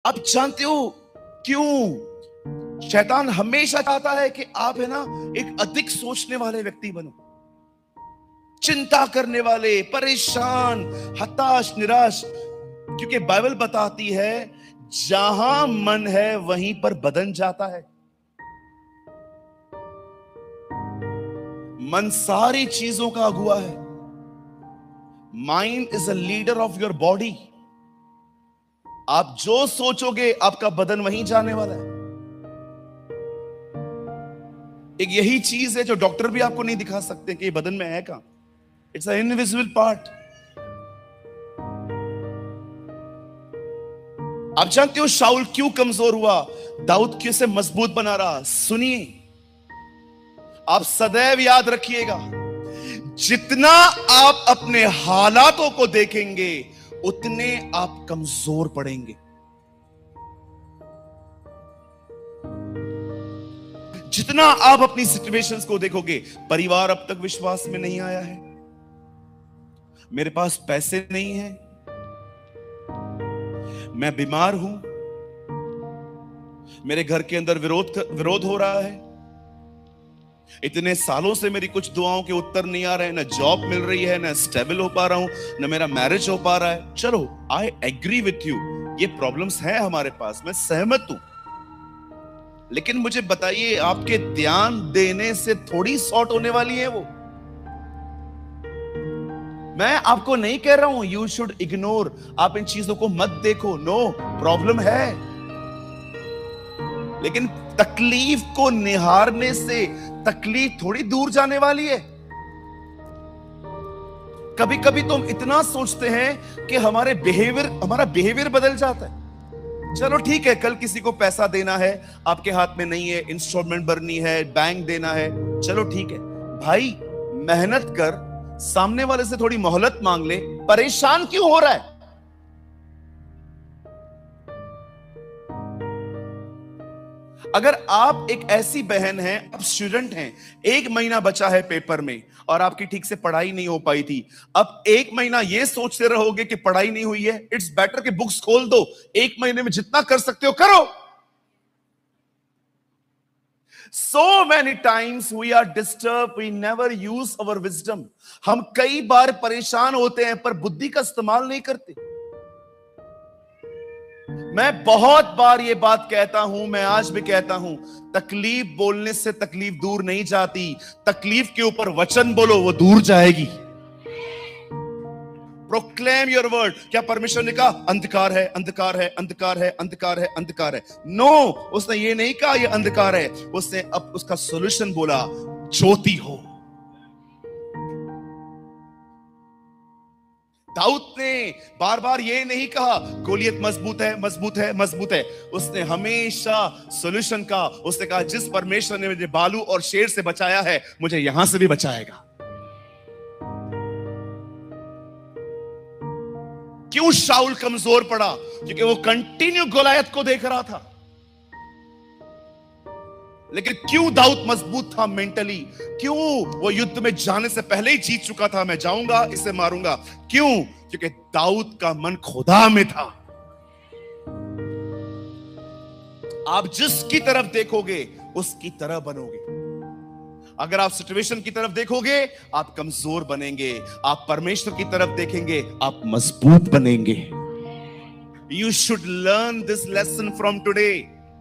आप जानते हो क्यों शैतान हमेशा चाहता है कि आप है ना एक अधिक सोचने वाले व्यक्ति बनो, चिंता करने वाले, परेशान, हताश, निराश? क्योंकि बाइबल बताती है जहां मन है वहीं पर बदन जाता है। मन सारी चीजों का अगुआ है। Mind is a leader of your body. आप जो सोचोगे आपका बदन वहीं जाने वाला है। एक यही चीज है जो डॉक्टर भी आपको नहीं दिखा सकते कि ये बदन में है कहां। It's a invisible part. आप जानते हो शाऊल क्यों कमजोर हुआ, दाऊद क्यों से मजबूत बना रहा? सुनिए, आप सदैव याद रखिएगा, जितना आप अपने हालातों को देखेंगे उतने आप कमजोर पड़ेंगे। जितना आप अपनी सिचुएशंस को देखोगे, परिवार अब तक विश्वास में नहीं आया है, मेरे पास पैसे नहीं है, मैं बीमार हूं, मेरे घर के अंदर विरोध हो रहा है, इतने सालों से मेरी कुछ दुआओं के उत्तर नहीं आ रहे हैं, ना जॉब मिल रही है, ना स्टेबल हो पा रहा हूं, ना मेरा मैरिज हो पा रहा है। चलो, आई एग्री विथ यू, ये प्रॉब्लम्स हैं हमारे पास, मैं सहमत हूं। लेकिन मुझे बताइए, आपके ध्यान देने से थोड़ी सॉर्ट होने वाली है वो। मैं आपको नहीं कह रहा हूं यू शुड इग्नोर, आप इन चीजों को मत देखो, नो, प्रॉब्लम है, लेकिन तकलीफ को निहारने से तकलीफ थोड़ी दूर जाने वाली है। कभी कभी तो हम इतना सोचते हैं कि हमारा बिहेवियर बदल जाता है। चलो ठीक है, कल किसी को पैसा देना है, आपके हाथ में नहीं है, इंस्टॉलमेंट भरनी है, बैंक देना है, चलो ठीक है भाई, मेहनत कर, सामने वाले से थोड़ी मोहलत मांग ले, परेशान क्यों हो रहा है? अगर आप एक ऐसी बहन हैं, आप स्टूडेंट हैं, 1 महीना बचा है पेपर में और आपकी ठीक से पढ़ाई नहीं हो पाई थी, अब 1 महीना ये सोचते रहोगे कि पढ़ाई नहीं हुई है, इट्स बेटर कि बुक्स खोल दो, 1 महीने में जितना कर सकते हो करो। So many times we are disturbed, we never use our wisdom. हम कई बार परेशान होते हैं पर बुद्धि का इस्तेमाल नहीं करते। मैं बहुत बार ये बात कहता हूं, मैं आज भी कहता हूं, तकलीफ बोलने से तकलीफ दूर नहीं जाती, तकलीफ के ऊपर वचन बोलो, वो दूर जाएगी। Proclaim your word. क्या परमेश्वर ने कहा अंधकार है, अंधकार है, अंधकार है, अंधकार है, अंधकार है? नो, उसने ये नहीं कहा ये अंधकार है, उसने अब उसका सॉल्यूशन बोला, ज्योति हो। दाऊद ने बार बार ये नहीं कहा गोलियत मजबूत है, मजबूत है, मजबूत है, उसने हमेशा सॉल्यूशन का, उसने कहा जिस परमेश्वर ने मुझे बालू और शेर से बचाया है, मुझे यहां से भी बचाएगा। क्यों शाऊल कमजोर पड़ा? क्योंकि वो कंटिन्यू गोलायत को देख रहा था। लेकिन क्यों दाऊद मजबूत था मेंटली? क्यों वो युद्ध में जाने से पहले ही जीत चुका था, मैं जाऊंगा, इसे मारूंगा? क्यों? क्योंकि दाऊद का मन खुदा में था। आप जिसकी तरफ देखोगे उसकी तरह बनोगे। अगर आप सिचुएशन की तरफ देखोगे आप कमजोर बनेंगे, आप परमेश्वर की तरफ देखेंगे आप मजबूत बनेंगे। You should learn this lesson from today.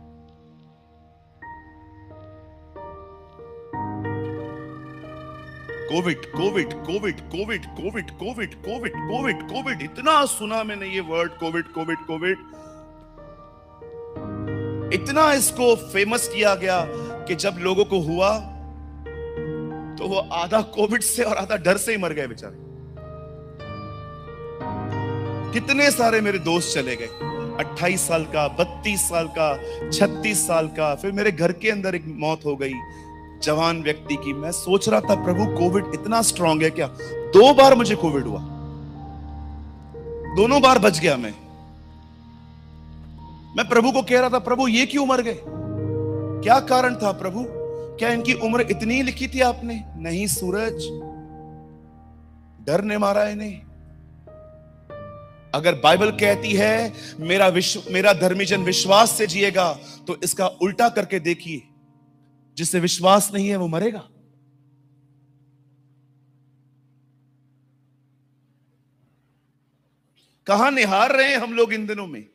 Covid Covid Covid Covid Covid Covid Covid Covid Covid, इतना सुना मैंने ये वर्ड, कोविड कोविड कोविड, इतना इसको फेमस किया गया कि जब लोगों को हुआ तो वो आधा कोविड से और आधा डर से ही मर गए बेचारे। कितने सारे मेरे दोस्त चले गए, 28 साल का, 32 साल का, 36 साल का। फिर मेरे घर के अंदर एक मौत हो गई जवान व्यक्ति की। मैं सोच रहा था प्रभु कोविड इतना स्ट्रांग है क्या? 2 बार मुझे कोविड हुआ, दोनों बार बच गया मैं प्रभु को कह रहा था प्रभु ये क्यों मर गए, क्या कारण था प्रभु? क्या इनकी उम्र इतनी लिखी थी आपने? नहीं सूरज, डर ने मारा इन्हें। अगर बाइबल कहती है मेरा धर्मी जन विश्वास से जिएगा, तो इसका उल्टा करके देखिए, जिससे विश्वास नहीं है वो मरेगा। कहां निहार रहे हैं हम लोग इन दिनों में?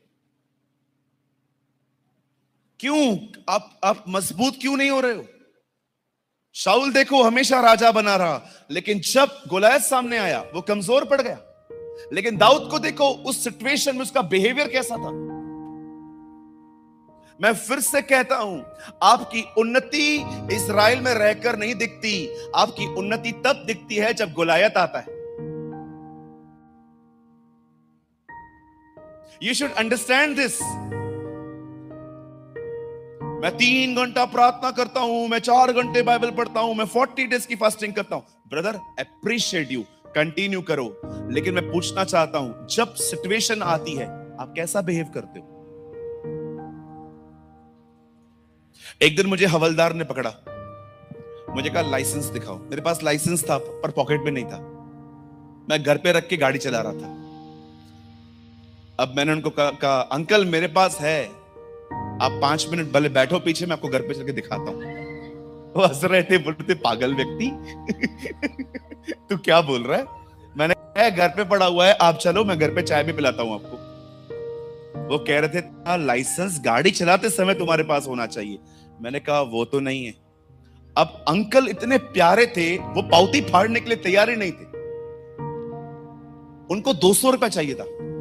क्यों आप मजबूत क्यों नहीं हो रहे हो? शाऊल देखो हमेशा राजा बना रहा, लेकिन जब गोलायत सामने आया वो कमजोर पड़ गया। लेकिन दाऊद को देखो, उस सिचुएशन में उसका बिहेवियर कैसा था। मैं फिर से कहता हूं, आपकी उन्नति इस्राएल में रहकर नहीं दिखती, आपकी उन्नति तब दिखती है जब गोलायत आता है। You should understand this. मैं 3 घंटा प्रार्थना करता हूं, मैं 4 घंटे बाइबल पढ़ता हूं, मैं 40 डेज की फास्टिंग करता हूं। ब्रदर, अप्रिशिएट यू, कंटिन्यू करो, लेकिन मैं पूछना चाहता हूं, जब सिचुएशन आती है आप कैसा बिहेव करते हो? एक दिन मुझे हवलदार ने पकड़ा, मुझे कहा लाइसेंस दिखाओ। मेरे पास लाइसेंस था पर पॉकेट में नहीं था, मैं घर पे रख के गाड़ी चला रहा था। अब मैंने उनको कहा अंकल मेरे पास है, आप 5 मिनट भले बैठो पीछे, मैं आपको घर पे चल के दिखाता हूं। वो हंस रहे थे, बोलते थे पागल व्यक्ति तू क्या बोल रहा है? मैंने कहा घर पे पड़ा हुआ है, आप चलो मैं घर पे चाय भी पिलाता हूं आपको। वो कह रहे थे लाइसेंस गाड़ी चलाते समय तुम्हारे पास होना चाहिए। मैंने कहा वो तो नहीं है। अब अंकल इतने प्यारे थे, वो पावती फाड़ने के लिए तैयार ही नहीं थे। उनको 200 रुपया चाहिए था।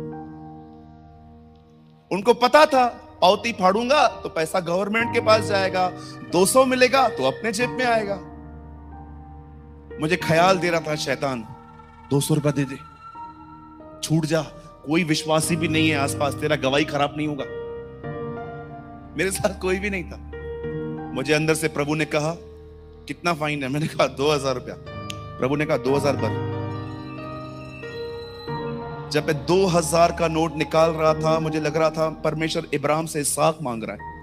उनको पता था पावती फाड़ूंगा तो पैसा गवर्नमेंट के पास जाएगा, 200 मिलेगा तो अपने जेब में आएगा। मुझे ख्याल दे रहा था शैतान, 200 रुपया दे दे, छूट जा, कोई विश्वासी भी नहीं है आसपास, तेरा गवाही खराब नहीं होगा। मेरे साथ कोई भी नहीं था। मुझे अंदर से प्रभु ने कहा कितना फाइन है? मैंने कहा 2000 रुपया। प्रभु ने कहा 2000 भर। जब मैं 2000 का नोट निकाल रहा था, मुझे लग रहा था परमेश्वर इब्राहिम से इसहाक मांग रहा है।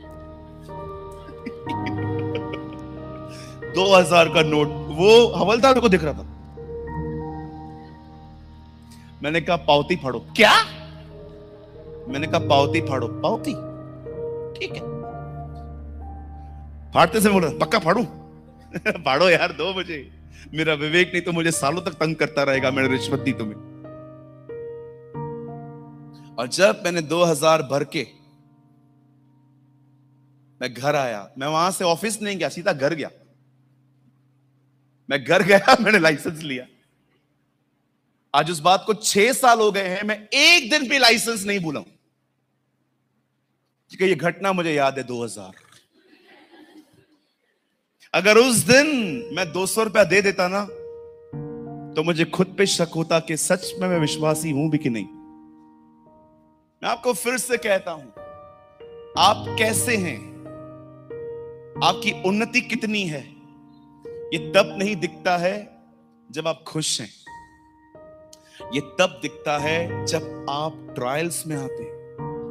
2000 का नोट वो हवलदार को दिख रहा था। मैंने कहा पावती फाड़ो। क्या? मैंने कहा पावती फाड़ो। पावती ठीक है। फाड़ते से बोल रहा पक्का फाड़ू? फाड़ो यार, दो मुझे, मेरा विवेक नहीं तो मुझे सालों तक तंग करता रहेगा, मैंने रिश्वत दी तुम्हें। और जब मैंने 2000 भर के मैं घर आया, मैं वहां से ऑफिस नहीं गया, सीधा घर गया। मैं घर गया, मैंने लाइसेंस लिया। आज उस बात को 6 साल हो गए हैं, मैं एक दिन भी लाइसेंस नहीं भूला हूं, क्योंकि ये घटना मुझे याद है 2000। अगर उस दिन मैं 200 रुपया दे देता ना, तो मुझे खुद पे शक होता कि सच में मैं विश्वासी हूं भी कि नहीं। मैं आपको फिर से कहता हूं, आप कैसे हैं, आपकी उन्नति कितनी है, ये तब नहीं दिखता है जब आप खुश हैं। ये तब दिखता है जब आप ट्रायल्स में आते हैं।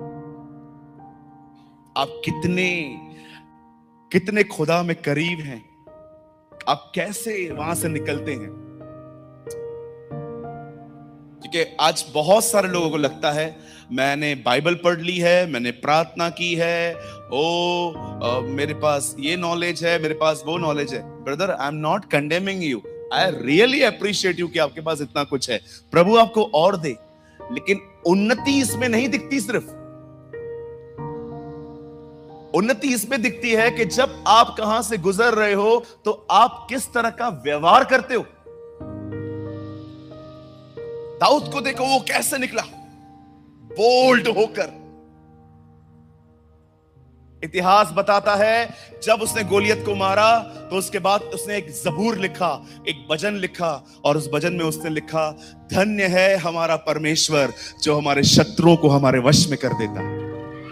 आप कितने खुदा में करीब हैं, आप कैसे वहां से निकलते हैं। क्योंकि आज बहुत सारे लोगों को लगता है मैंने बाइबल पढ़ ली है, मैंने प्रार्थना की है, मेरे पास ये नॉलेज है, मेरे पास वो नॉलेज है। Brother, I am not condemning you, I really appreciate you कि आपके पास इतना कुछ है। प्रभु आपको और दे, लेकिन उन्नति इसमें नहीं दिखती। सिर्फ उन्नति इसमें दिखती है कि जब आप कहां से गुजर रहे हो तो आप किस तरह का व्यवहार करते हो। दाऊद को देखो, वो कैसे निकला बोल्ड होकर। इतिहास बताता है जब उसने गोलियत को मारा तो उसके बाद उसने एक जबूर लिखा, एक भजन लिखा, और उस भजन में उसने लिखा, धन्य है हमारा परमेश्वर जो हमारे शत्रुओं को हमारे वश में कर देता है।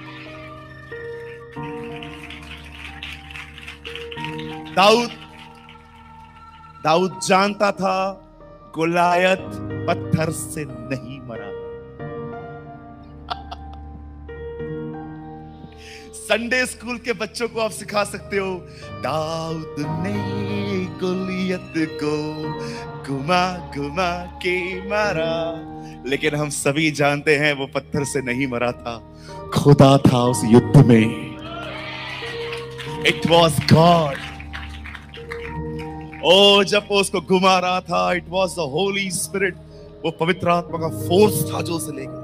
दाऊद जानता था गोलायत पत्थर से नहीं मरा। संडे स्कूल के बच्चों को आप सिखा सकते हो, दाऊद ने गोलियत को घुमा घुमा के मारा, लेकिन हम सभी जानते हैं वो पत्थर से नहीं मरा था, खुदा था उस युद्ध में। It was God. ओ जब वो उसको घुमा रहा था, it was the Holy Spirit, वो पवित्र आत्मा का फोर्स था जो उसे ले गया।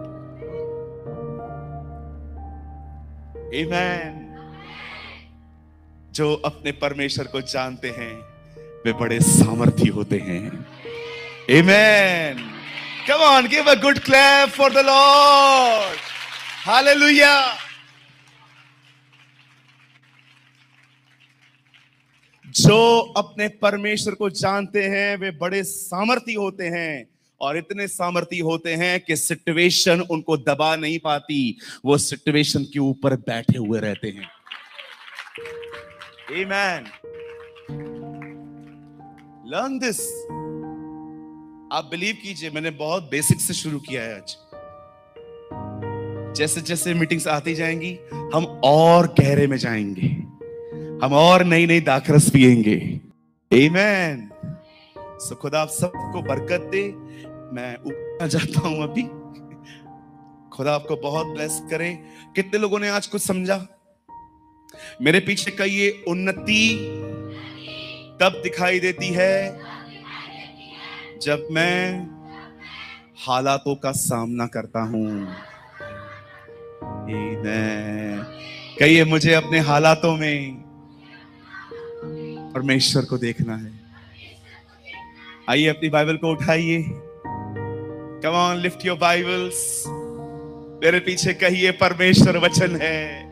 आमेन। जो अपने परमेश्वर को जानते हैं वे बड़े सामर्थी होते हैं। Amen. Come on, give a good clap for the Lord. Hallelujah. जो अपने परमेश्वर को जानते हैं वे बड़े सामर्थी होते हैं, और इतने सामर्थी होते हैं कि सिचुएशन उनको दबा नहीं पाती, वो सिचुएशन के ऊपर बैठे हुए रहते हैं। आमेन। Learn this. आप बिलीव कीजिए, मैंने बहुत बेसिक से शुरू किया है आज। जैसे जैसे मीटिंग्स आती जाएंगी हम और गहरे में जाएंगे, हम और नई नई दाखरस पिएंगे। आमेन। सो खुदा आप सबको बरकत दे। मैं ऊपर जाता हूं अभी। खुदा आपको बहुत ब्लेस करे। कितने लोगों ने आज कुछ समझा? मेरे पीछे का ये उन्नति तब दिखाई देती है जब मैं हालातों का सामना करता हूं। कहिए, मुझे अपने हालातों में परमेश्वर को देखना है। आइए अपनी बाइबल को उठाइए। Come on, lift your Bibles. मेरे पीछे कहिए, परमेश्वर वचन है।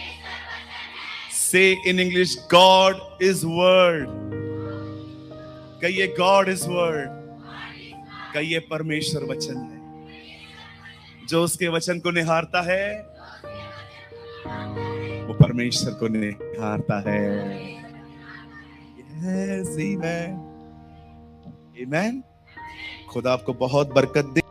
Say in English, God is word. कहिए, गॉड इज वर्ड। कहिए, परमेश्वर वचन है। जो उसके वचन को निहारता है वो परमेश्वर को निहारता है। Yes, amen. आमेन। खुदा आपको बहुत बरकत दे।